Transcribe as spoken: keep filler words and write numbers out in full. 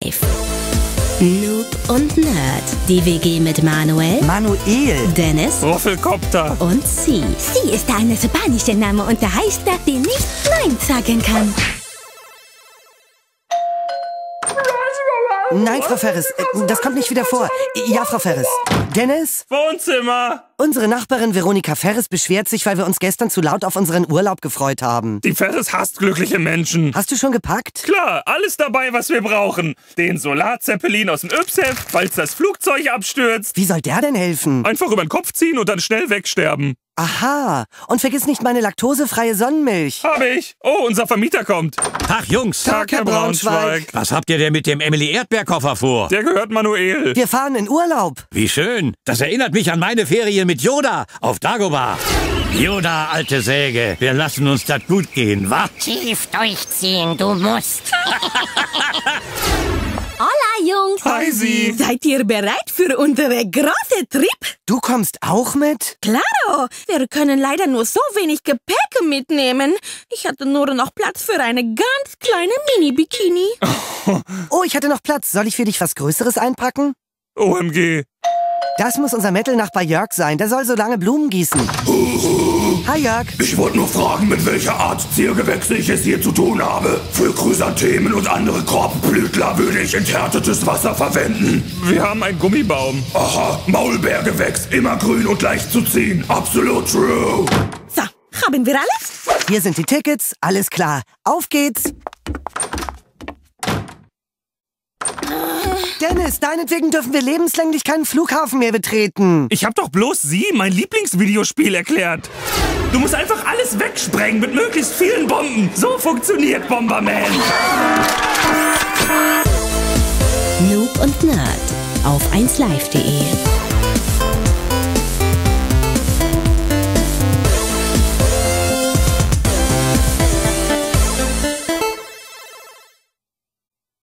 Live. Noob und Nerd. Die W G mit Manuel, Manuel, Dennis Roffelkopter und Sie. Sie ist der eine spanische Name und der heißt, der nicht Nein sagen kann. Nein, Frau Ferris, das kommt nicht wieder vor. Ja, Frau Ferris. Dennis? Wohnzimmer. Unsere Nachbarin Veronika Ferris beschwert sich, weil wir uns gestern zu laut auf unseren Urlaub gefreut haben. Die Ferris hasst glückliche Menschen. Hast du schon gepackt? Klar, alles dabei, was wir brauchen. Den Solarzeppelin aus dem Yps-Heft, falls das Flugzeug abstürzt. Wie soll der denn helfen? Einfach über den Kopf ziehen und dann schnell wegsterben. Aha. Und vergiss nicht meine laktosefreie Sonnenmilch. Hab ich. Oh, unser Vermieter kommt. Tag, Jungs. Tag, Herr Braunschweig. Was habt ihr denn mit dem Emily-Erdbeerkoffer vor? Der gehört Manuel. Wir fahren in Urlaub. Wie schön. Das erinnert mich an meine Ferien mit Yoda auf Dagobah. Yoda, alte Säge, wir lassen uns das gut gehen, wa? Tief durchziehen, du musst. Hola, Jungs. Hi, Sie. Seid ihr bereit für unsere große Trip? Du kommst auch mit? Claro. Wir können leider nur so wenig Gepäck mitnehmen. Ich hatte nur noch Platz für eine ganz kleine Mini-Bikini. Oh, ich hatte noch Platz. Soll ich für dich was Größeres einpacken? O M G. Das muss unser Metal-Nachbar Jörg sein. Der soll so lange Blumen gießen. Hi, Jörg. Ich wollte nur fragen, mit welcher Art Ziergewächse ich es hier zu tun habe. Für Chrysanthemen und andere Korbblütler würde ich enthärtetes Wasser verwenden. Wir haben einen Gummibaum. Aha, Maulbeergewächs, immer grün und leicht zu ziehen. Absolut true. So, haben wir alles? Hier sind die Tickets. Alles klar. Auf geht's. Dennis, deinetwegen dürfen wir lebenslänglich keinen Flughafen mehr betreten. Ich hab doch bloß Sie, mein Lieblingsvideospiel, erklärt. Du musst einfach alles wegsprengen mit möglichst vielen Bomben. So funktioniert Bomberman. Noob und Nerd auf eins live punkt de.